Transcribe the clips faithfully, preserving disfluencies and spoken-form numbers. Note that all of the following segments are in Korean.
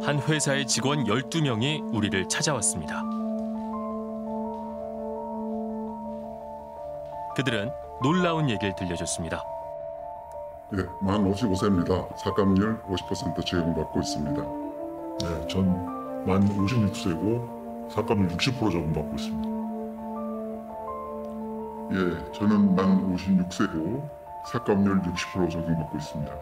한 회사의 직원 열두 명이 우리를 찾아왔습니다. 그들은 놀라운 얘기를 들려줬습니다. 예, 만 오십오 세입니다. 삭감률 오십 퍼센트 적용받고 있습니다. 네, 전 만 오십육 세고 삭감률 육십 퍼센트 적용받고 있습니다. 예, 저는 만 오십육 세고 삭감률 육십 퍼센트 적용받고 있습니다.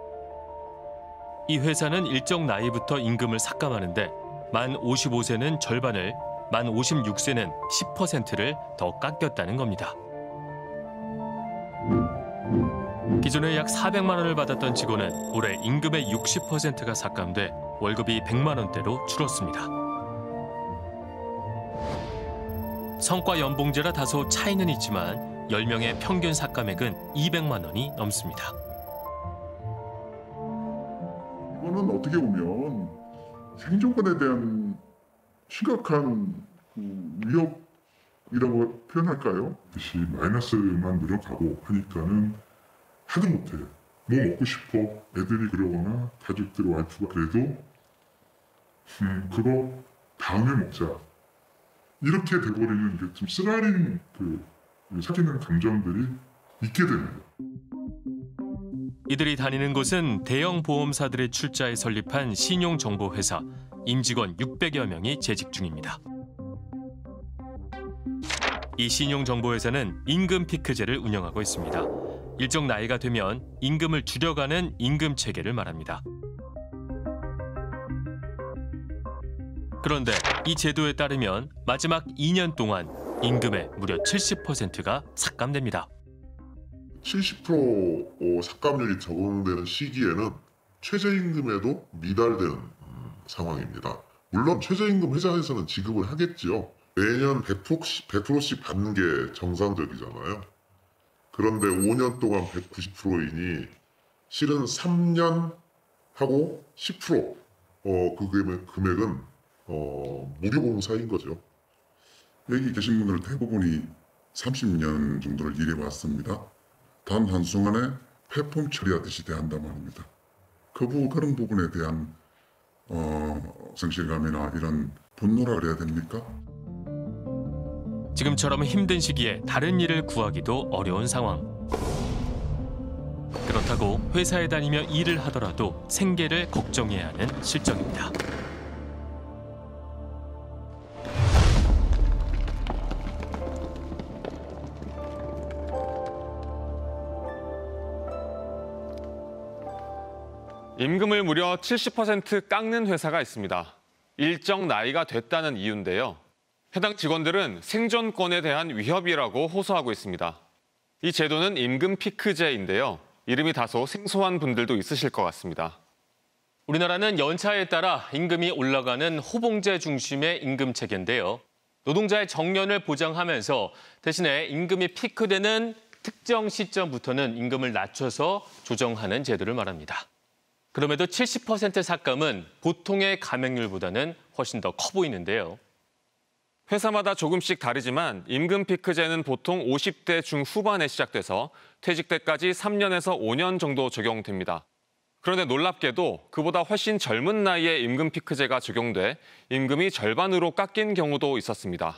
이 회사는 일정 나이부터 임금을 삭감하는데 만 오십오 세는 절반을, 만 오십육 세는 십 퍼센트를 더 깎였다는 겁니다. 기존에 약 사백만 원을 받았던 직원은 올해 임금의 육십 퍼센트가 삭감돼 월급이 백만 원대로 줄었습니다. 성과 연봉제라 다소 차이는 있지만 열 명의 평균 삭감액은 이백만 원이 넘습니다. 이거는 어떻게 보면 생존권에 대한 심각한 그 위협이라고 표현할까요? 다시 마이너스만 노력하고 하니까는 하도 못해. 뭐 먹고 싶어. 애들이 그러거나 가족들 와이프가 그래도 음 그거 다음에 먹자. 이렇게 돼버리는 게 좀 쓰라린 그 사귀는 감정들이 있게 됩니다. 이들이 다니는 곳은 대형 보험사들의 출자에 설립한 신용정보회사. 임직원 육백여 명이 재직 중입니다. 이 신용정보회사는 임금 피크제를 운영하고 있습니다. 일정 나이가 되면 임금을 줄여가는 임금 체계를 말합니다. 그런데 이 제도에 따르면 마지막 이 년 동안 임금의 무려 칠십 퍼센트가 삭감됩니다. 칠십 퍼센트 삭감률이 적용되는 시기에는 최저임금에도 미달되는 상황입니다. 물론 최저임금 회사에서는 지급을 하겠지요. 매년 백 퍼센트씩 받는 게 정상적이잖아요. 그런데 오 년 동안 백구십 퍼센트이니 실은 삼 년 하고 십 퍼센트 어, 그 금액은 어, 무료봉사인 거죠. 여기 계신 분들 대부분이 삼십 년 정도를 일해왔습니다. 단 한순간에 폐품 처리하듯이 대한단 말입니다. 그 부, 그런 부분에 대한 어, 성실감이나 이런 분노라 그래야 됩니까? 지금처럼 힘든 시기에 다른 일을 구하기도 어려운 상황. 그렇다고 회사에 다니며 일을 하더라도 생계를 걱정해야 하는 실정입니다. 임금을 무려 칠십 퍼센트 깎는 회사가 있습니다. 일정 나이가 됐다는 이유인데요. 해당 직원들은 생존권에 대한 위협이라고 호소하고 있습니다. 이 제도는 임금 피크제인데요. 이름이 다소 생소한 분들도 있으실 것 같습니다. 우리나라는 연차에 따라 임금이 올라가는 호봉제 중심의 임금 체계인데요. 노동자의 정년을 보장하면서 대신에 임금이 피크되는 특정 시점부터는 임금을 낮춰서 조정하는 제도를 말합니다. 그럼에도 칠십 퍼센트 삭감은 보통의 감액률보다는 훨씬 더 커 보이는데요. 회사마다 조금씩 다르지만 임금 피크제는 보통 오십 대 중후반에 시작돼서 퇴직 때까지 삼 년에서 오 년 정도 적용됩니다. 그런데 놀랍게도 그보다 훨씬 젊은 나이에 임금 피크제가 적용돼 임금이 절반으로 깎인 경우도 있었습니다.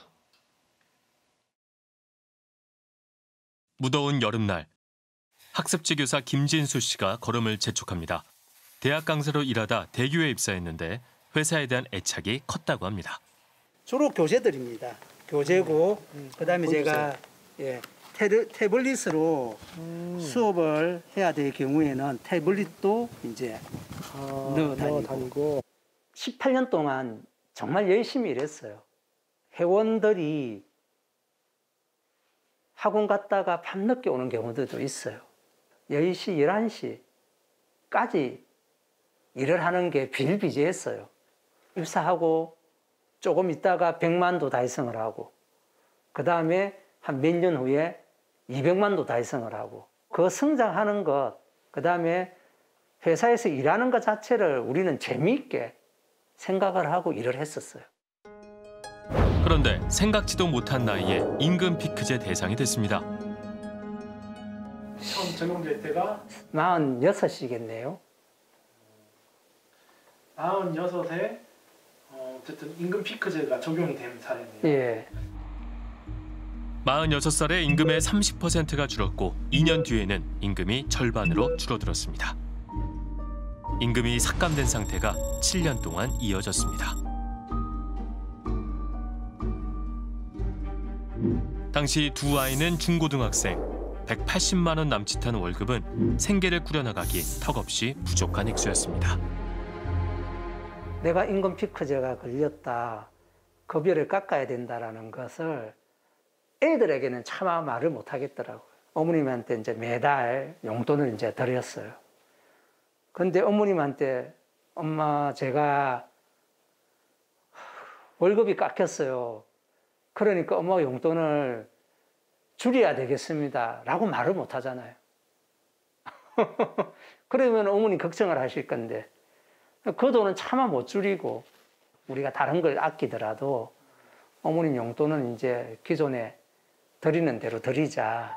무더운 여름날, 학습지 교사 김진수 씨가 걸음을 재촉합니다. 대학 강사로 일하다 대교에 입사했는데 회사에 대한 애착이 컸다고 합니다. 주로 교재들입니다. 교재고 음, 그다음에 제가 예, 테르, 태블릿으로 음. 수업을 해야 될 경우에는 태블릿도 이제 아, 넣어 다니고. 다니고 십팔 년 동안 정말 열심히 일했어요. 회원들이 학원 갔다가 밤늦게 오는 경우들도 있어요. 열 시, 열한 시까지 일을 하는 게 비일비재했어요. 입사하고 조금 있다가 백만도 달성을 하고 그 다음에 한 몇 년 후에 이백만도 달성을 하고 그 성장하는 것, 그 다음에 회사에서 일하는 것 자체를 우리는 재미있게 생각을 하고 일을 했었어요. 그런데 생각지도 못한 나이에 임금 피크제 대상이 됐습니다. 처음 적용될 때가 마흔여섯이겠네요. 마흔여섯에 어, 어쨌든 임금 피크제가 적용이 된 사례네요. 예. 마흔여섯 살에 임금의 삼십 퍼센트가 줄었고 이 년 뒤에는 임금이 절반으로 줄어들었습니다. 임금이 삭감된 상태가 칠 년 동안 이어졌습니다. 당시 두 아이는 중고등학생, 백팔십만 원 남짓한 월급은 생계를 꾸려나가기 턱없이 부족한 액수였습니다. 내가 임금 피크제가 걸렸다, 급여를 깎아야 된다라는 것을 애들에게는 차마 말을 못 하겠더라고요. 어머님한테 이제 매달 용돈을 이제 드렸어요. 근데 어머님한테 엄마 제가 월급이 깎였어요. 그러니까 엄마 용돈을 줄여야 되겠습니다. 라고 말을 못 하잖아요. 그러면 어머니 걱정을 하실 건데 그 돈은 차마 못 줄이고 우리가 다른 걸 아끼더라도 어머님 용돈은 이제 기존에 드리는 대로 드리자.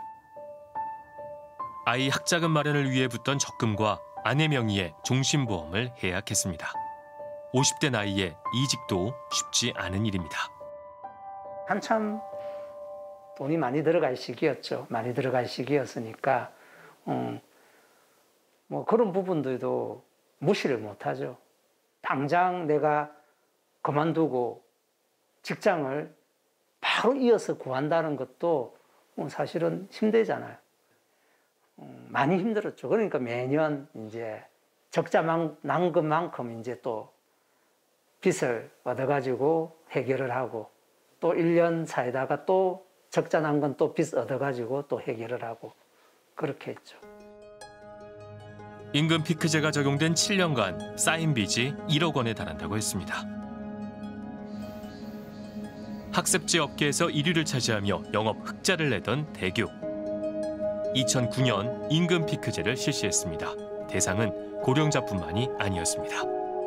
아이 학자금 마련을 위해 붙던 적금과 아내 명의의 종신보험을 해약했습니다. 오십 대 나이에 이직도 쉽지 않은 일입니다. 한참 돈이 많이 들어갈 시기였죠. 많이 들어갈 시기였으니까 음, 뭐 그런 부분들도 무시를 못하죠. 당장 내가 그만두고 직장을 바로 이어서 구한다는 것도 뭐 사실은 힘들잖아요. 음, 많이 힘들었죠. 그러니까 매년 이제 적자 난 것만큼 이제 또 빚을 얻어가지고 해결을 하고 또 일 년 사이다가 또 적자 난 건 또 빚 얻어가지고 또 해결을 하고 그렇게 했죠. 임금 피크제가 적용된 칠 년간 쌓인 빚이 일억 원에 달한다고 했습니다. 학습지 업계에서 일 위를 차지하며 영업 흑자를 내던 대교. 이천구 년 임금 피크제를 실시했습니다. 대상은 고령자뿐만이 아니었습니다.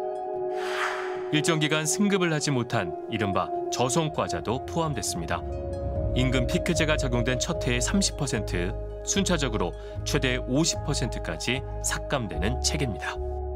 일정 기간 승급을 하지 못한 이른바 저송과자도 포함됐습니다. 임금 피크제가 적용된 첫 해의 삼십 퍼센트, 순차적으로 최대 오십 퍼센트까지 삭감되는 체계입니다.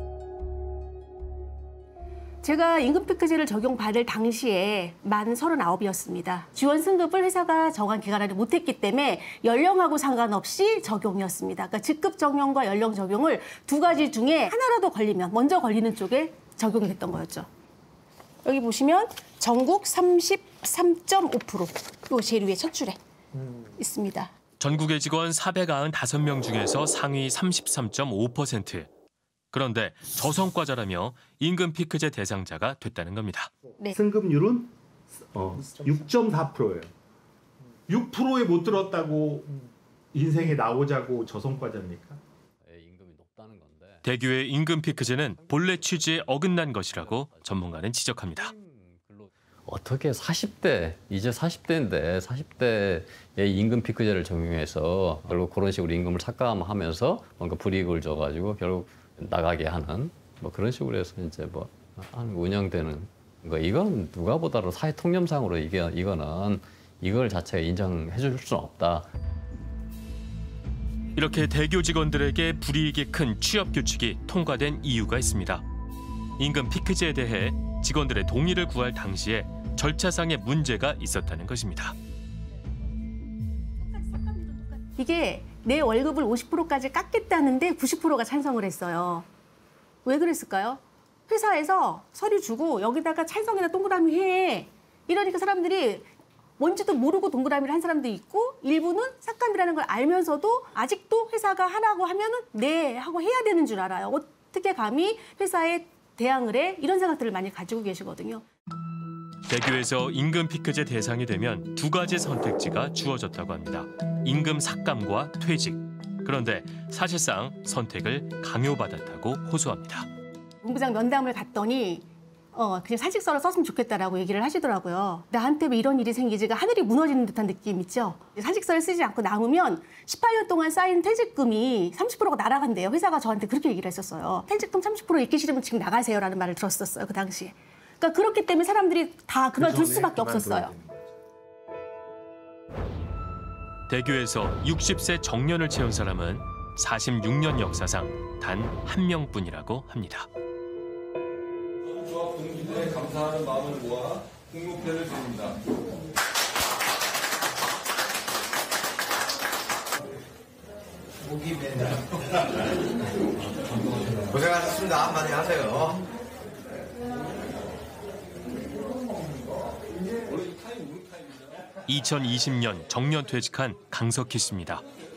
제가 임금 피크제를 적용받을 당시에 만 서른아홉이었습니다. 지원 승급을 회사가 정한 기간 안에 못했기 때문에 연령하고 상관없이 적용이었습니다. 그러니까 직급 적용과 연령 적용을 두 가지 중에 하나라도 걸리면 먼저 걸리는 쪽에 적용이 됐던 거였죠. 여기 보시면 전국 삼십삼 점 오 퍼센트, 요 제일 위에 첫 줄에 음. 있습니다. 전국의 직원 사백구십오 명 중에서 상위 삼십삼 점 오 퍼센트. 그런데 저성과자라며 임금 피크제 대상자가 됐다는 겁니다. 네. 승급률은 어, 육 점 사 퍼센트예요. 육 퍼센트에 못 들었다고 인생에 나오자고 저성과자입니까? 대교의 임금 피크제는 본래 취지에 어긋난 것이라고 전문가는 지적합니다. 어떻게 사십 대, 이제 사십 대인데 사십 대의 임금 피크제를 적용해서 결국 그런 식으로 임금을 삭감하면서 뭔가 불이익을 줘가지고 결국 나가게 하는 뭐 그런 식으로 해서 이제 뭐 운영되는 거, 이건 누가 보더라도 사회 통념상으로 이게 이거는 이걸 자체가 인정해 줄 수는 없다. 이렇게 대교 직원들에게 불이익이 큰 취업 규칙이 통과된 이유가 있습니다. 임금 피크제에 대해 직원들의 동의를 구할 당시에 절차상의 문제가 있었다는 것입니다. 이게 내 월급을 오십 퍼센트까지 깎겠다는데 구십 퍼센트가 찬성을 했어요. 왜 그랬을까요? 회사에서 서류 주고 여기다가 찬성이나 동그라미 해. 이러니까 사람들이 뭔지도 모르고 동그라미를 한 사람도 있고, 일부는 삭감이라는 걸 알면서도 아직도 회사가 하라고 하면은 네 하고 해야 되는 줄 알아요. 어떻게 감히 회사에 대항을 해? 이런 생각들을 많이 가지고 계시거든요. 대교에서 임금 피크제 대상이 되면 두 가지 선택지가 주어졌다고 합니다. 임금 삭감과 퇴직. 그런데 사실상 선택을 강요받았다고 호소합니다. 본부장 면담을 갔더니 어 그냥 사직서를 썼으면 좋겠다라고 얘기를 하시더라고요. 나한테 왜 이런 일이 생기지가 하늘이 무너지는 듯한 느낌 있죠. 사직서를 쓰지 않고 남으면 십팔 년 동안 쌓인 퇴직금이 삼십 퍼센트가 날아간대요. 회사가 저한테 그렇게 얘기를 했었어요. 퇴직금 삼십 퍼센트 잊기 싫으면 지금 나가세요라는 말을 들었었어요, 그 당시에. 그러니까 그렇기 때문에 사람들이 다 그만둘 수밖에 없었어요. 대교에서 육십 세 정년을 채운 사람은 사십육 년 역사상 단 한 명뿐이라고 합니다. 가족과 동지들의 감사하는 마음을 모아 국무패를 드립니다. 고생하셨습니다. 한마디 하세요. 이천이십 년 정년 퇴직한 강석희 씨입니다.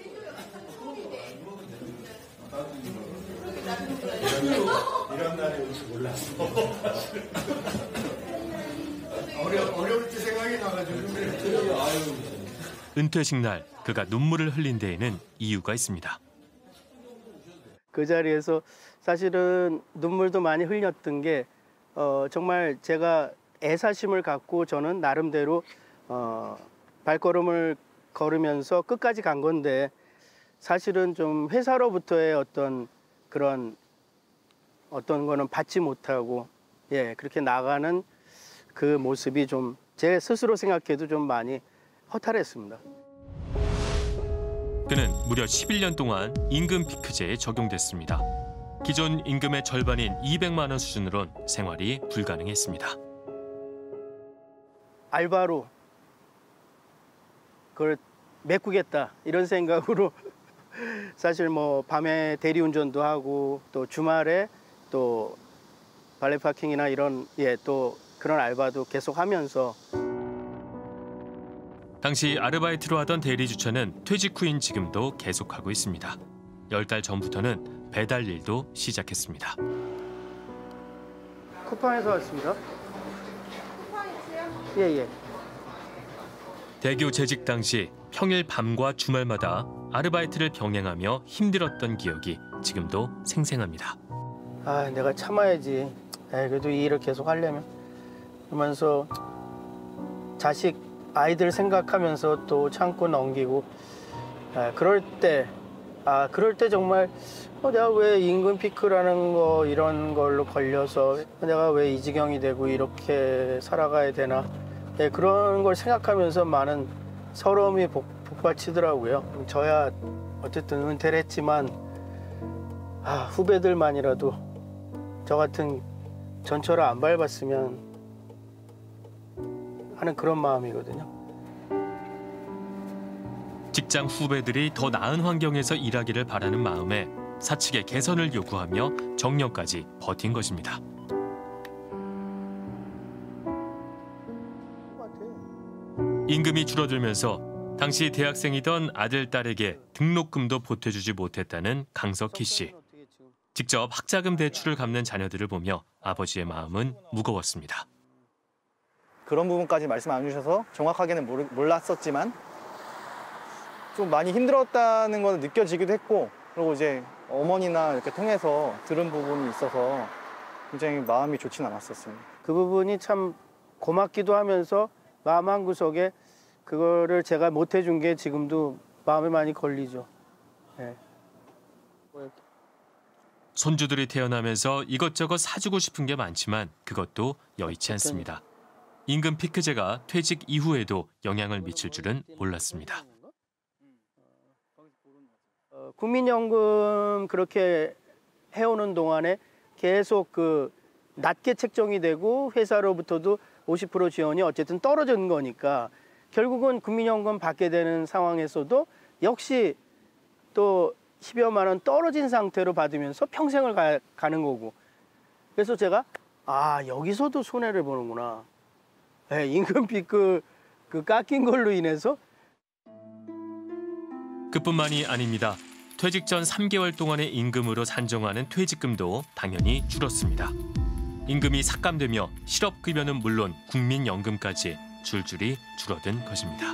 이런 날이 올지 몰랐어. 어려, 어려울 때 생각이 나가지고. 은퇴식 날 그가 눈물을 흘린 데에는 이유가 있습니다. 그 자리에서 사실은 눈물도 많이 흘렸던 게 어, 정말 제가 애사심을 갖고 저는 나름대로 어, 발걸음을 걸으면서 끝까지 간 건데 사실은 좀 회사로부터의 어떤 그런 어떤 거는 받지 못하고 예 그렇게 나가는 그 모습이 좀 제 스스로 생각해도 좀 많이 허탈했습니다. 그는 무려 십일 년 동안 임금 피크제에 적용됐습니다. 기존 임금의 절반인 이백만 원 수준으론 생활이 불가능했습니다. 알바로 그걸 메꾸겠다 이런 생각으로 사실 뭐 밤에 대리운전도 하고 또 주말에 또 발레 파킹이나 이런 예 또 그런 알바도 계속 하면서 당시 아르바이트로 하던 대리 주차는 퇴직 후인 지금도 계속하고 있습니다. 열 달 전부터는 배달 일도 시작했습니다. 쿠팡에서 왔습니다. 예예. 대교 재직 당시 평일 밤과 주말마다 아르바이트를 병행하며 힘들었던 기억이 지금도 생생합니다. 아 내가 참아야지. 에이, 그래도 이 일을 계속 하려면 그러면서 자식 아이들 생각하면서 또 참고 넘기고 아, 그럴 때 아 그럴 때 정말 어, 내가 왜 임금 피크라는 거 이런 걸로 걸려서 내가 왜 이 지경이 되고 이렇게 살아가야 되나 네, 그런 걸 생각하면서 많은 서러움이 복, 복받치더라고요. 저야 어쨌든 은퇴를 했지만 아, 후배들만이라도 저 같은 전철을 안 밟았으면 하는 그런 마음이거든요. 직장 후배들이 더 나은 환경에서 일하기를 바라는 마음에 사측의 개선을 요구하며 정년까지 버틴 것입니다. 임금이 줄어들면서 당시 대학생이던 아들, 딸에게 등록금도 보태주지 못했다는 강석희 씨. 직접 학자금 대출을 갚는 자녀들을 보며 아버지의 마음은 무거웠습니다. 그런 부분까지 말씀 안 주셔서 정확하게는 모르, 몰랐었지만 좀 많이 힘들었다는 건 느껴지기도 했고 그리고 이제 어머니나 이렇게 통해서 들은 부분이 있어서 굉장히 마음이 좋진 않았었습니다. 그 부분이 참 고맙기도 하면서 마음 한구석에 그거를 제가 못 해준 게 지금도 마음에 많이 걸리죠. 네. 손주들이 태어나면서 이것저것 사주고 싶은 게 많지만 그것도 여의치 않습니다. 임금 피크제가 퇴직 이후에도 영향을 미칠 줄은 몰랐습니다. 어, 국민연금 그렇게 해오는 동안에 계속 그 낮게 책정이 되고 회사로부터도 오십 퍼센트 지원이 어쨌든 떨어진 거니까 결국은 국민연금 받게 되는 상황에서도 역시 또 십여만 원 떨어진 상태로 받으면서 평생을 가, 가는 거고 그래서 제가 아 여기서도 손해를 보는구나. 네, 임금 피크 그 깎인 걸로 인해서 그뿐만이 아닙니다. 퇴직 전 삼 개월 동안의 임금으로 산정하는 퇴직금도 당연히 줄었습니다. 임금이 삭감되며 실업급여는 물론 국민연금까지 줄줄이 줄어든 것입니다.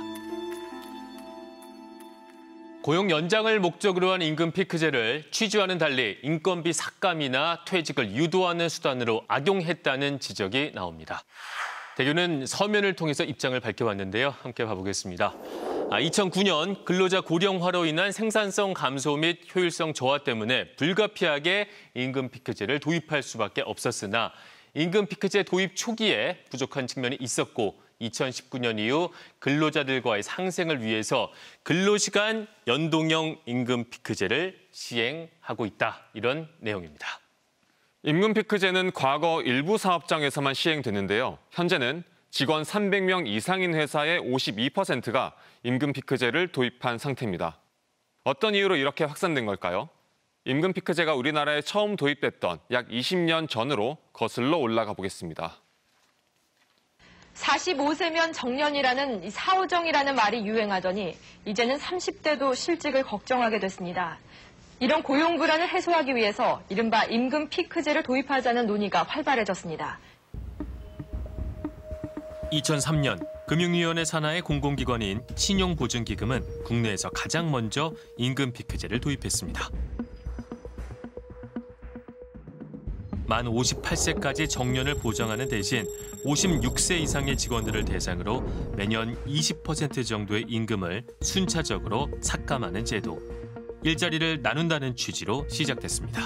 고용 연장을 목적으로 한 임금 피크제를 취지와는 달리 인건비 삭감이나 퇴직을 유도하는 수단으로 악용했다는 지적이 나옵니다. 대교는 서면을 통해서 입장을 밝혀왔는데요. 함께 봐보겠습니다. 이천구 년 근로자 고령화로 인한 생산성 감소 및 효율성 저하 때문에 불가피하게 임금 피크제를 도입할 수밖에 없었으나 임금 피크제 도입 초기에 부족한 측면이 있었고 이천십구 년 이후 근로자들과의 상생을 위해서 근로시간 연동형 임금 피크제를 시행하고 있다. 이런 내용입니다. 임금 피크제는 과거 일부 사업장에서만 시행됐는데요. 현재는 직원 삼백 명 이상인 회사의 오십이 퍼센트가 임금 피크제를 도입한 상태입니다. 어떤 이유로 이렇게 확산된 걸까요? 임금 피크제가 우리나라에 처음 도입됐던 약 이십 년 전으로 거슬러 올라가 보겠습니다. 사십오 세면 정년이라는 사오정이라는 말이 유행하더니 이제는 삼십 대도 실직을 걱정하게 됐습니다. 이런 고용 불안을 해소하기 위해서 이른바 임금 피크제를 도입하자는 논의가 활발해졌습니다. 이천삼 년 금융위원회 산하의 공공기관인 신용보증기금은 국내에서 가장 먼저 임금 피크제를 도입했습니다. 만 오십팔 세까지 정년을 보장하는 대신 오십육 세 이상의 직원들을 대상으로 매년 이십 퍼센트 정도의 임금을 순차적으로 삭감하는 제도. 일자리를 나눈다는 취지로 시작됐습니다.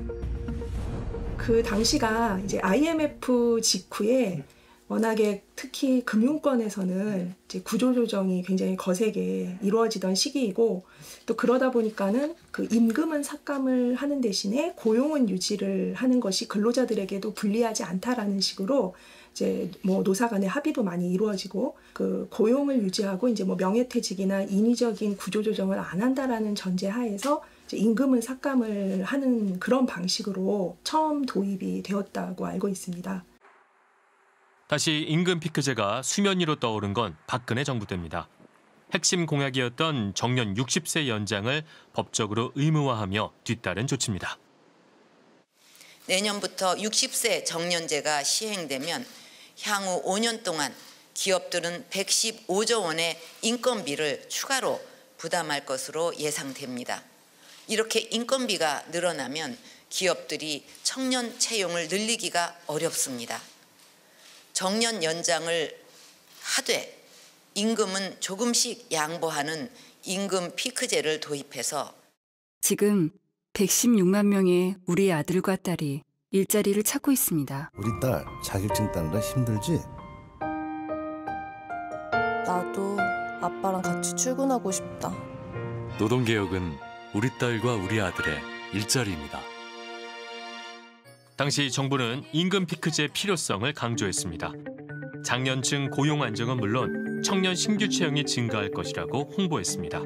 그 당시가 이제 아이엠에프 직후에 워낙에 특히 금융권에서는 이제 구조조정이 굉장히 거세게 이루어지던 시기이고 또 그러다 보니까는 그 임금은 삭감을 하는 대신에 고용은 유지를 하는 것이 근로자들에게도 불리하지 않다라는 식으로 이제 뭐 노사 간의 합의도 많이 이루어지고 그 고용을 유지하고 이제 뭐 명예퇴직이나 인위적인 구조조정을 안 한다라는 전제 하에서 이제 임금은 삭감을 하는 그런 방식으로 처음 도입이 되었다고 알고 있습니다. 다시 임금 피크제가 수면 위로 떠오른 건 박근혜 정부 때입니다. 핵심 공약이었던 정년 육십 세 연장을 법적으로 의무화하며 뒤따른 조치입니다. 내년부터 육십 세 정년제가 시행되면 향후 오 년 동안 기업들은 백십오조 원의 인건비를 추가로 부담할 것으로 예상됩니다. 이렇게 인건비가 늘어나면 기업들이 청년 채용을 늘리기가 어렵습니다. 정년 연장을 하되 임금은 조금씩 양보하는 임금 피크제를 도입해서 지금 백십육만 명의 우리 아들과 딸이 일자리를 찾고 있습니다. 우리 딸 자격증 따느라 힘들지? 나도 아빠랑 같이 출근하고 싶다. 노동개혁은 우리 딸과 우리 아들의 일자리입니다. 당시 정부는 임금 피크제의 필요성을 강조했습니다. 장년층 고용 안정은 물론 청년 신규 채용이 증가할 것이라고 홍보했습니다.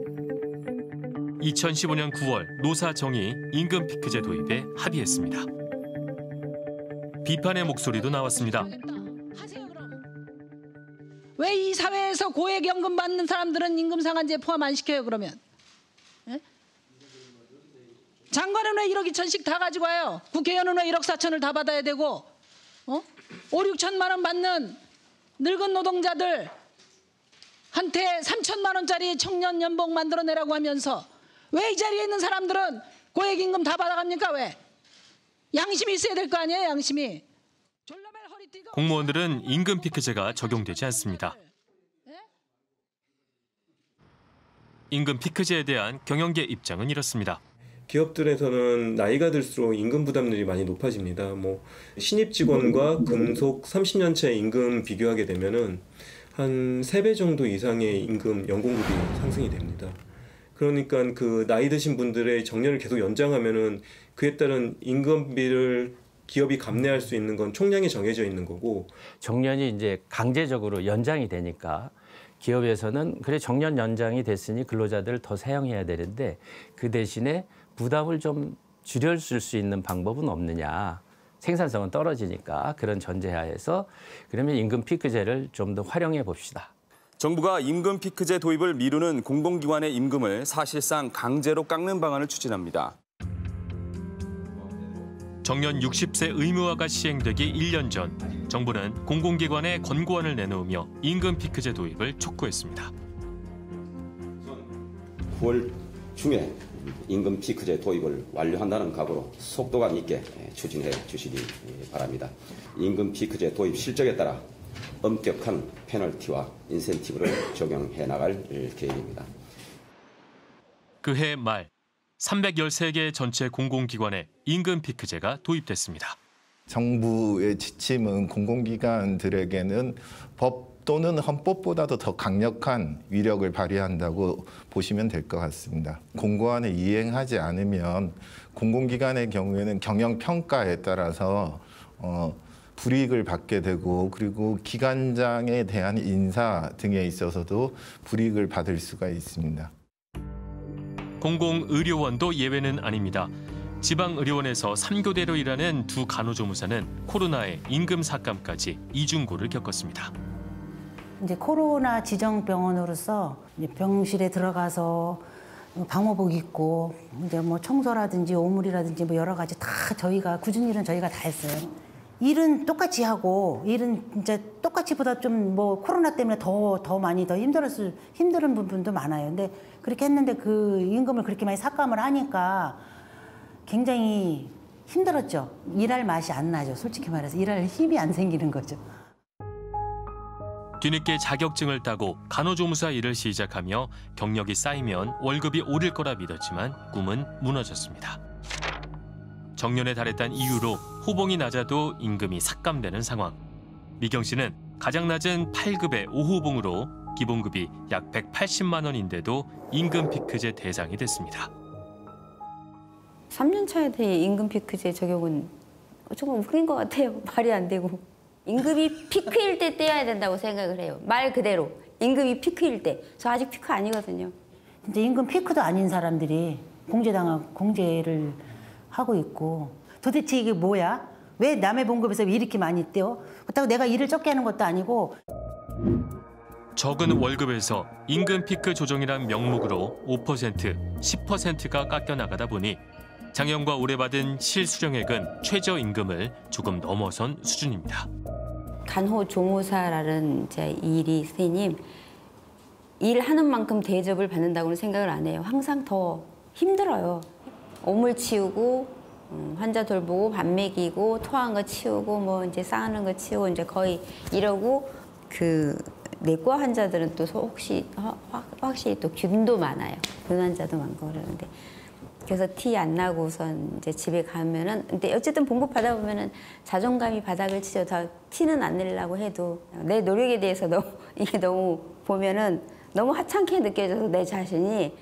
이천십오 년 구월 노사정이 임금 피크제 도입에 합의했습니다. 비판의 목소리도 나왔습니다. 왜 이 사회에서 고액연금 받는 사람들은 임금 상한제 포함 안 시켜요 그러면? 에? 장관은 왜 일억 이천씩 다 가지고 와요? 국회의원은 왜 일억 사천을 다 받아야 되고 어? 오, 육천만 원 받는 늙은 노동자들 한테 삼천만 원짜리 청년 연봉 만들어내라고 하면서 왜 이 자리에 있는 사람들은 고액임금 다 받아갑니까? 왜? 양심이 있어야 될 거 아니에요, 양심이. 공무원들은 임금 피크제가 적용되지 않습니다. 임금 피크제에 대한 경영계 입장은 이렇습니다. 기업들에서는 나이가 들수록 임금 부담률이 많이 높아집니다. 뭐 신입 직원과 근속 삼십 년 차 임금 비교하게 되면은 한 세 배 정도 이상의 임금 연공급이 상승이 됩니다. 그러니까 그 나이 드신 분들의 정년을 계속 연장하면은 그에 따른 임금비를 기업이 감내할 수 있는 건 총량이 정해져 있는 거고 정년이 이제 강제적으로 연장이 되니까 기업에서는 그래 정년 연장이 됐으니 근로자들을 더 사용해야 되는데 그 대신에 부담을 좀 줄여줄 수 있는 방법은 없느냐. 생산성은 떨어지니까 그런 전제하에서 그러면 임금 피크제를 좀 더 활용해 봅시다. 정부가 임금 피크제 도입을 미루는 공공기관의 임금을 사실상 강제로 깎는 방안을 추진합니다. 정년 육십 세 의무화가 시행되기 일 년 전 정부는 공공기관에 권고안을 내놓으며 임금 피크제 도입을 촉구했습니다. 구월 중에 임금 피크제 도입을 완료한다는 각오로 속도감 있게 추진해 주시기 바랍니다. 임금 피크제 도입 실적에 따라 엄격한 페널티와 인센티브를 적용해 나갈 계획입니다. 그해 말 삼백십삼 개 전체 공공기관에 임금 피크제가 도입됐습니다. 정부의 지침은 공공기관들에게는 법 또는 헌법보다도 더 강력한 위력을 발휘한다고 보시면 될 것 같습니다. 공고안을 이행하지 않으면 공공기관의 경우에는 경영평가에 따라서 어, 불이익을 받게 되고 그리고 기관장에 대한 인사 등에 있어서도 불이익을 받을 수가 있습니다. 공공의료원도 예외는 아닙니다. 지방의료원에서 삼 교대로 일하는 두 간호조무사는 코로나에 임금 삭감까지 이중고를 겪었습니다. 이제 코로나 지정병원으로서 이제 병실에 들어가서 방호복 입고 이제 뭐 청소라든지 오물이라든지 뭐 여러 가지 다 저희가 굳은 일은 저희가 다 했어요. 일은 똑같이 하고 일은 진짜 똑같이보다 좀 뭐 코로나 때문에 더 더 많이 더 힘들었을 힘든 부분도 많아요. 근데 그렇게 했는데 그 임금을 그렇게 많이 삭감을 하니까 굉장히 힘들었죠. 일할 맛이 안 나죠. 솔직히 말해서 일할 힘이 안 생기는 거죠. 뒤늦게 자격증을 따고 간호조무사 일을 시작하며 경력이 쌓이면 월급이 오를 거라 믿었지만 꿈은 무너졌습니다. 정년에 달했다는 이유로 호봉이 낮아도 임금이 삭감되는 상황. 미경 씨는 가장 낮은 팔 급의 오 호봉으로 기본급이 약 백팔십만 원인데도 임금 피크제 대상이 됐습니다. 삼 년 차에 대해 임금 피크제 적용은 조금 웃긴 것 같아요. 말이 안 되고. 임금이 피크일 때 떼야 된다고 생각을 해요. 말 그대로. 임금이 피크일 때. 저 아직 피크 아니거든요. 진짜 임금 피크도 아닌 사람들이 공제당하고 공제를 하고 있고 도대체 이게 뭐야? 왜 남의 봉급에서 이렇게 많이 떼어? 그렇다고 내가 일을 적게 하는 것도 아니고. 적은 월급에서 임금 피크 조정이란 명목으로 오 퍼센트, 십 퍼센트가 깎여나가다 보니 작년과 올해 받은 실수령액은 최저임금을 조금 넘어선 수준입니다. 간호조무사라는 이제 일이 선생님 일하는 만큼 대접을 받는다고는 생각을 안 해요. 항상 더 힘들어요. 오물 치우고 환자 돌보고 밥 먹이고 토한 거 치우고 뭐 이제 싸는 거 치우고 이제 거의 이러고 그 내과 환자들은 또 혹시 확실히 또 균도 많아요. 균 환자도 많고 그러는데 그래서 티 안 나고 우선 이제 집에 가면은 근데 어쨌든 봉급 받아 보면은 자존감이 바닥을 치죠. 다 티는 안 내려고 해도 내 노력에 대해서 너무 이게 너무 보면은 너무 하찮게 느껴져서 내 자신이.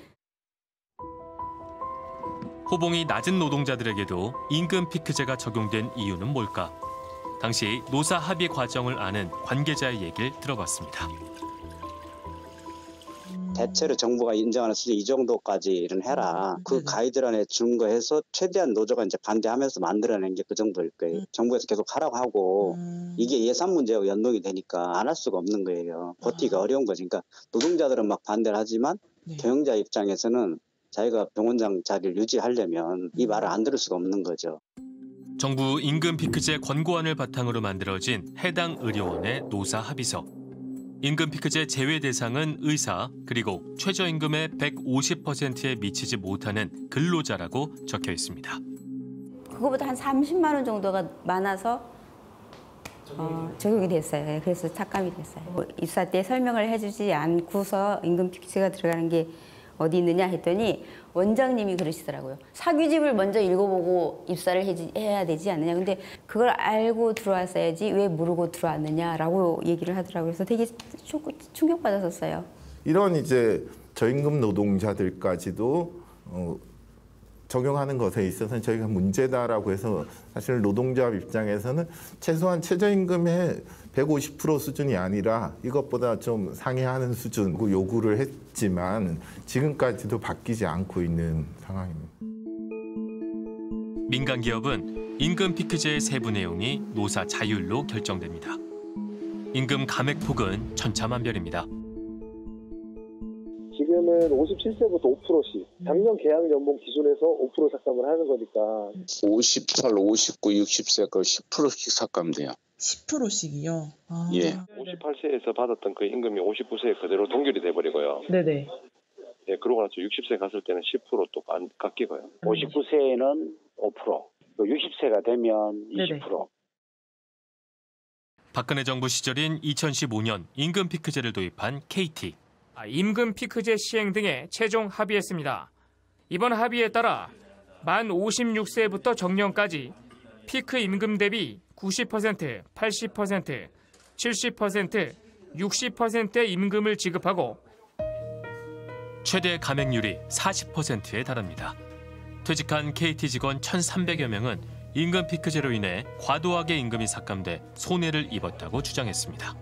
호봉이 낮은 노동자들에게도 임금 피크제가 적용된 이유는 뭘까? 당시 노사 합의 과정을 아는 관계자의 얘기를 들어봤습니다. 대체로 정부가 인정하는 수준 이 정도까지 일은 해라. 그 가이드라인에 준거해서 최대한 노조가 이제 반대하면서 만들어낸 게 그 정도일 거예요. 음. 정부에서 계속 하라고 하고 음. 이게 예산 문제하고 연동이 되니까 안 할 수가 없는 거예요. 버티기가 아. 어려운 거지. 그러니까 노동자들은 막 반대를 하지만 네. 경영자 입장에서는 자기가 병원장 자리를 유지하려면 이 말을 안 들을 수가 없는 거죠. 정부 임금 피크제 권고안을 바탕으로 만들어진 해당 의료원의 노사 합의서. 임금 피크제 제외 대상은 의사 그리고 최저임금의 백오십 퍼센트에 미치지 못하는 근로자라고 적혀 있습니다. 그거보다 한 삼십만 원 정도가 많아서 어, 적용이 됐어요. 그래서 삭감이 됐어요. 뭐 입사 때 설명을 해주지 않고서 임금 피크제가 들어가는 게 어디 있느냐 했더니 원장님이 그러시더라고요. 사규집을 먼저 읽어보고 입사를 해지, 해야 되지 않느냐. 근데 그걸 알고 들어왔어야지 왜 모르고 들어왔느냐라고 얘기를 하더라고요. 그래서 되게 충격받았었어요. 이런 이제 저임금 노동자들까지도 어, 적용하는 것에 있어서는 저희가 문제다라고 해서 사실 노동조합 입장에서는 최소한 최저임금의 백오십 퍼센트 수준이 아니라 이것보다 좀 상회하는 수준 요구를 했지만 지금까지도 바뀌지 않고 있는 상황입니다. 민간 기업은 임금 피크제의 세부 내용이 노사 자율로 결정됩니다. 임금 감액 폭은 천차만별입니다. 지금은 오십칠 세부터 오 퍼센트씩 작년 계약 연봉 기준에서 오 퍼센트 삭감을 하는 거니까 오십팔, 오십구, 육십 세가 십 퍼센트씩 삭감돼요. 십 퍼센트씩이요? 아. 예. 오십팔 세에서 받았던 그 임금이 오십구 세에 그대로 동결이 돼버리고요. 네네. 예, 그러고 나서 육십 세 갔을 때는 십 퍼센트 또 깎이고요. 오십구 세에는 오 퍼센트, 육십 세가 되면 이십 퍼센트. 네네. 박근혜 정부 시절인 이천십오 년 임금 피크제를 도입한 케이티. 임금 피크제 시행 등에 최종 합의했습니다. 이번 합의에 따라 만 오십육 세부터 정년까지 피크 임금 대비 구십 퍼센트, 팔십 퍼센트, 칠십 퍼센트, 육십 퍼센트의 임금을 지급하고 최대 감액률이 사십 퍼센트에 달합니다. 퇴직한 케이티 직원 천삼백여 명은 임금 피크제로 인해 과도하게 임금이 삭감돼 손해를 입었다고 주장했습니다.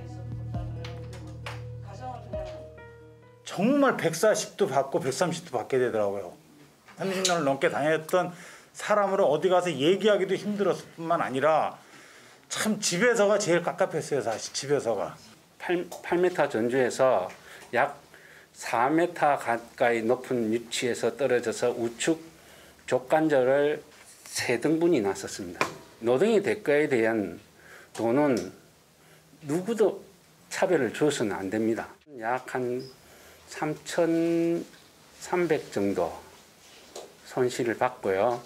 정말 백사십도 받고 백삼십도 받게 되더라고요. 삼십 년을 넘게 다녔던 사람으로 어디 가서 얘기하기도 힘들었을 뿐만 아니라 참 집에서가 제일 깝깝했어요. 사실 집에서가. 팔 미터 전주에서 약 사 미터 가까이 높은 위치에서 떨어져서 우측 족관절을 세 등분이 났었습니다. 노동의 대가에 대한 돈은 누구도 차별을 줘서는 안 됩니다. 약 한 삼천삼백 정도 손실을 받고요.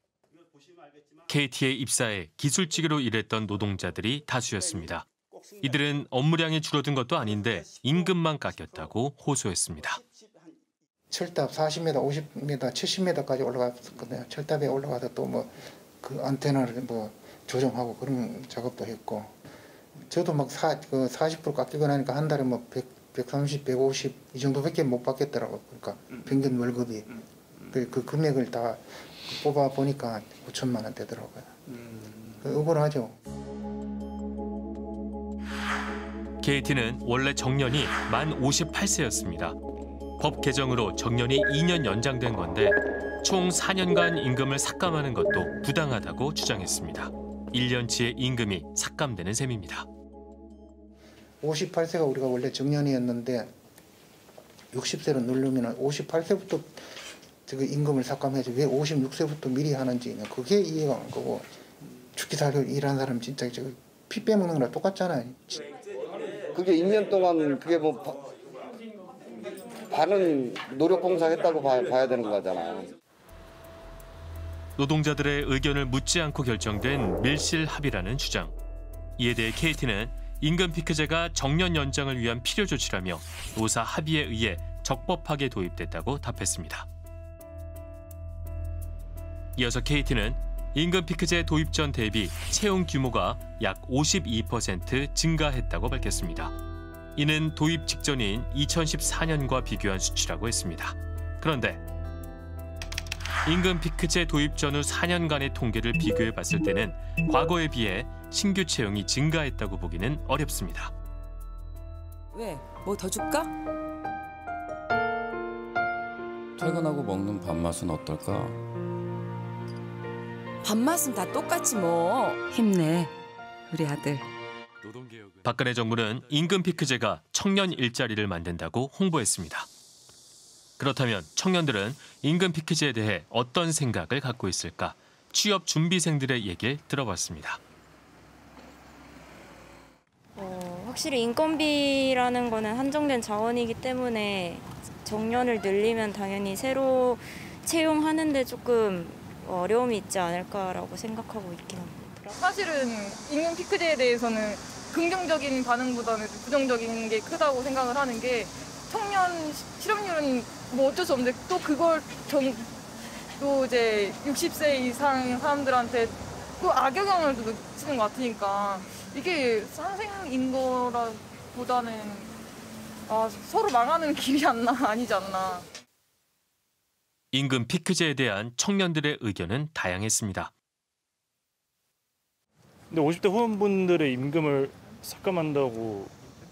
케이티에 입사해 기술직으로 일했던 노동자들이 다수였습니다. 이들은 업무량이 줄어든 것도 아닌데 임금만 깎였다고 호소했습니다. 철탑 사십 미터, 오십 미터, 칠십 미터까지 올라갔거든요. 철탑에 올라가서 또 뭐 그 안테나를 뭐 조정하고 그런 작업도 했고, 저도 막 사, 그 사십 퍼센트 깎이고 나니까 한 달에 뭐 백, 백삼십, 백오십 이 정도밖에 못 받겠더라고요. 그러니까 평균 월급이 그, 그 금액을 다 뽑아 보니까 오천만 원 되더라고요. 그 억울하죠. 케이티는 원래 정년이 만 오십팔 세였습니다. 법 개정으로 정년이 이 년 연장된 건데 총 사 년간 임금을 삭감하는 것도 부당하다고 주장했습니다. 일 년치의 임금이 삭감되는 셈입니다. 오십팔 세가 우리가 원래 정년이었는데 육십 세로 누르면 오십팔 세부터 저기 임금을 삭감해야지 왜 오십육 세부터 미리 하는지 그게 이해가 안 가고 죽기 살기 일하는 사람 진짜 저기 피 빼먹는 거랑 똑같잖아요. 그게 일 년 동안 그게 뭐 바, 반은 노력 봉사했다고 봐, 봐야 되는 거잖아. 노동자들의 의견을 묻지 않고 결정된 밀실 합의라는 주장. 이에 대해 케이티는 임금 피크제가 정년 연장을 위한 필요 조치라며 노사 합의에 의해 적법하게 도입됐다고 답했습니다. 이어서 케이티는 임금 피크제 도입 전 대비 채용 규모가 약 오십이 퍼센트 증가했다고 밝혔습니다. 이는 도입 직전인 이천십사 년과 비교한 수치라고 했습니다. 그런데 임금 피크제 도입 전후 사 년간의 통계를 비교해 봤을 때는 과거에 비해 신규 채용이 증가했다고 보기는 어렵습니다. 왜? 뭐 더 줄까? 퇴근하고 먹는 밥맛은 어떨까? 밥맛은 다 똑같지 뭐. 힘내, 우리 아들. 박근혜 정부는 임금 피크제가 청년 일자리를 만든다고 홍보했습니다. 그렇다면 청년들은 임금 피크제에 대해 어떤 생각을 갖고 있을까? 취업 준비생들의 얘기를 들어봤습니다. 어, 확실히 인건비라는 거는 한정된 자원이기 때문에 정년을 늘리면 당연히 새로 채용하는데 조금 어려움이 있지 않을까라고 생각하고 있긴 합니다. 사실은 임금 피크제에 대해서는 긍정적인 반응보다는 부정적인 게 크다고 생각을 하는 게 청년 실업률은 뭐 어쩔 수 없는데 또 그걸 전, 또 이제 육십 세 이상 사람들한테 또 악영향을 미치는 것 같으니까 이게 상생인 거라보다는 아, 서로 망하는 길이 안 나, 아니지 않나. 임금 피크제에 대한 청년들의 의견은 다양했습니다. 근데 오십 대 후반분들의 임금을 삭감한다고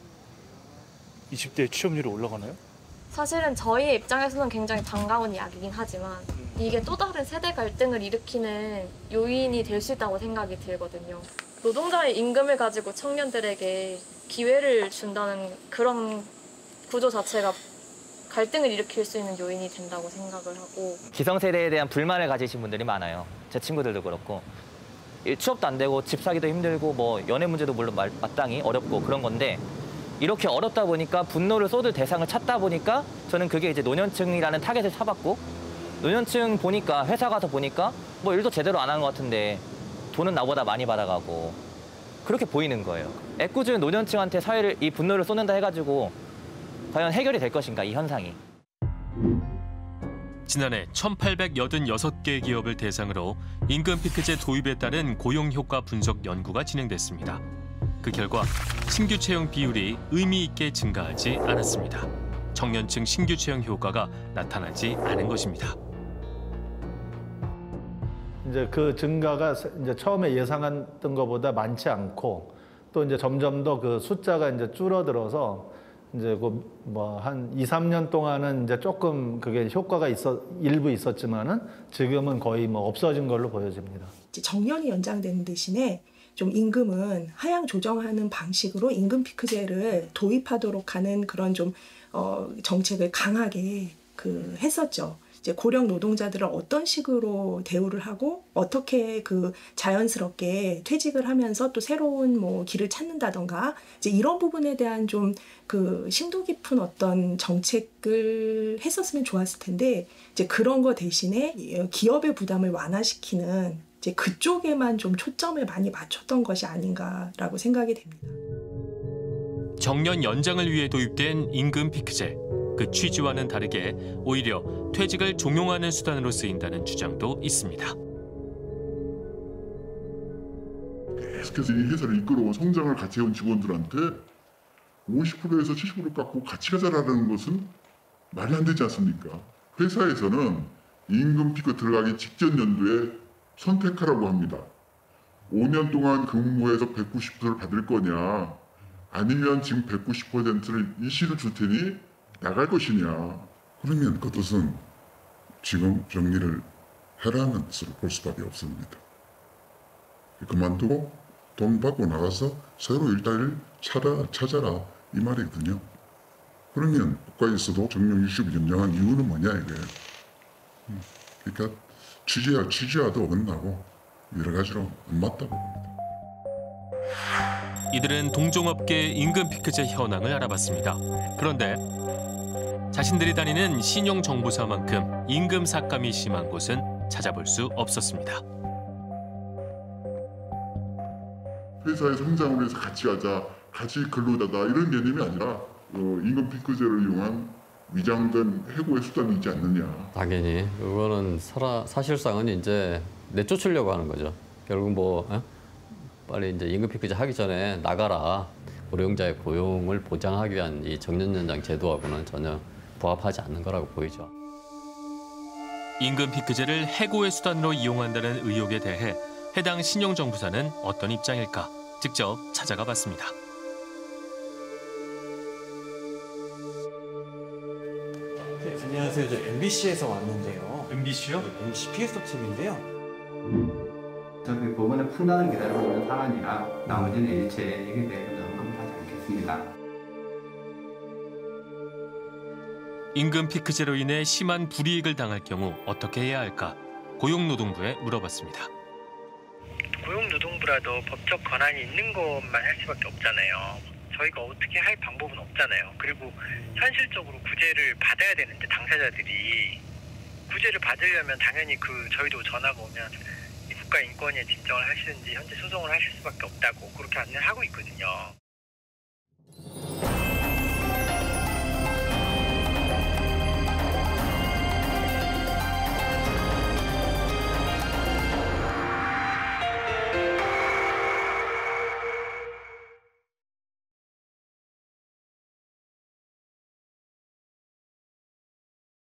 이십 대 취업률이 올라가나요? 사실은 저희의 입장에서는 굉장히 반가운 이야기긴 하지만 이게 또 다른 세대 갈등을 일으키는 요인이 될 수 있다고 생각이 들거든요. 노동자의 임금을 가지고 청년들에게 기회를 준다는 그런 구조 자체가 갈등을 일으킬 수 있는 요인이 된다고 생각을 하고 기성세대에 대한 불만을 가지신 분들이 많아요. 제 친구들도 그렇고. 취업도 안 되고 집 사기도 힘들고 뭐 연애 문제도 물론 마땅히 어렵고 그런 건데 이렇게 어렵다 보니까 분노를 쏟을 대상을 찾다 보니까 저는 그게 이제 노년층이라는 타겟을 잡았고 노년층 보니까 회사 가서 보니까 뭐 일도 제대로 안 하는 것 같은데 돈은 나보다 많이 받아가고 그렇게 보이는 거예요. 애꿎은 노년층한테 사회를 이 분노를 쏟는다 해가지고 과연 해결이 될 것인가 이 현상이. 지난해 천팔백팔십육 개 기업을 대상으로 임금 피크제 도입에 따른 고용 효과 분석 연구가 진행됐습니다. 그 결과 신규 채용 비율이 의미 있게 증가하지 않았습니다. 청년층 신규 채용 효과가 나타나지 않은 것입니다. 이제 그 증가가 이제 처음에 예상했던 것보다 많지 않고 또 이제 점점 더 그 숫자가 이제 줄어들어서 이제 그 뭐 한 이, 삼 년 동안은 이제 조금 그게 효과가 있어 일부 있었지만은 지금은 거의 뭐 없어진 걸로 보여집니다. 정년이 연장되는 대신에 좀 임금은 하향 조정하는 방식으로 임금 피크제를 도입하도록 하는 그런 좀 어, 정책을 강하게 그 했었죠. 이제 고령 노동자들을 어떤 식으로 대우를 하고 어떻게 그 자연스럽게 퇴직을 하면서 또 새로운 뭐 길을 찾는다던가 이제 이런 부분에 대한 좀 그 심도 깊은 어떤 정책을 했었으면 좋았을 텐데 이제 그런 거 대신에 기업의 부담을 완화시키는 이제 그쪽에만 좀 초점을 많이 맞췄던 것이 아닌가라고 생각이 됩니다. 정년 연장을 위해 도입된 임금 피크제. 그 취지와는 다르게 오히려 퇴직을 종용하는 수단으로 쓰인다는 주장도 있습니다. 계속해서 이 회사를 이끌어온 성장을 같이 해온 직원들한테 오십 퍼센트에서 칠십 퍼센트 깎고 같이 가자라는 것은 말이 안 되지 않습니까? 회사에서는 임금 피크 들어가기 직전 연도에 선택하라고 합니다. 오 년 동안 근무해서 백구십 퍼센트를 받을 거냐 아니면 지금 백구십 퍼센트를 일시로 줄 테니 나갈 것이냐. 그러면 그 뜻은 지금 정리를 해라는 뜻으로 볼 수밖에 없습니다. 그만두고 돈 받고 나가서 새로 일자리를 찾아, 찾아라 이 말이거든요. 그러면 국가에서도 정년 육십 일 연장한 이유는 뭐냐 이게. 그러니까 취지와 취지와도 어긋나고 여러 가지로 안 맞다고 봅니다. 이들은 동종업계 임금 피크제 현황을 알아봤습니다. 그런데 자신들이 다니는 신용정보사만큼 임금 삭감이 심한 곳은 찾아볼 수 없었습니다. 회사의 성장을 위해서 같이 가자, 같이 근로자다 이런 개념이 아니라 어, 임금 피크제를 이용한 위장된 해고의 수단이 있지 않느냐. 당연히 그거는 살아, 사실상은 이제 내쫓으려고 하는 거죠. 결국 뭐 어? 빨리 이제 임금 피크제 하기 전에 나가라. 고령자의 고용을 보장하기 위한 이 정년 연장 제도하고는 전혀 부합하지 않는 거라고 보이죠. 임금 피크제를 해고의 수단으로 이용한다는 의혹에 대해 해당 신용정보사는 어떤 입장일까? 직접 찾아가 봤습니다. 네, 안녕하세요. 저 엠비씨에서 왔는데요. 엠비씨요? 네, 엠비씨 피해서 팀인데요. 저희 법원의 판단을 기다리고 있는 사안이라 나머지는 일체 얘기에 대해서 언급하지 않겠습니다. 임금 피크제로 인해 심한 불이익을 당할 경우 어떻게 해야 할까? 고용노동부에 물어봤습니다. 고용노동부라도 법적 권한이 있는 것만 할 수밖에 없잖아요. 저희가 어떻게 할 방법은 없잖아요. 그리고 현실적으로 구제를 받아야 되는데 당사자들이 구제를 받으려면 당연히 그 저희도 전화가 오면 국가인권위에 진정을 하시든지 현재 소송을 하실 수밖에 없다고 그렇게 안내를 하고 있거든요.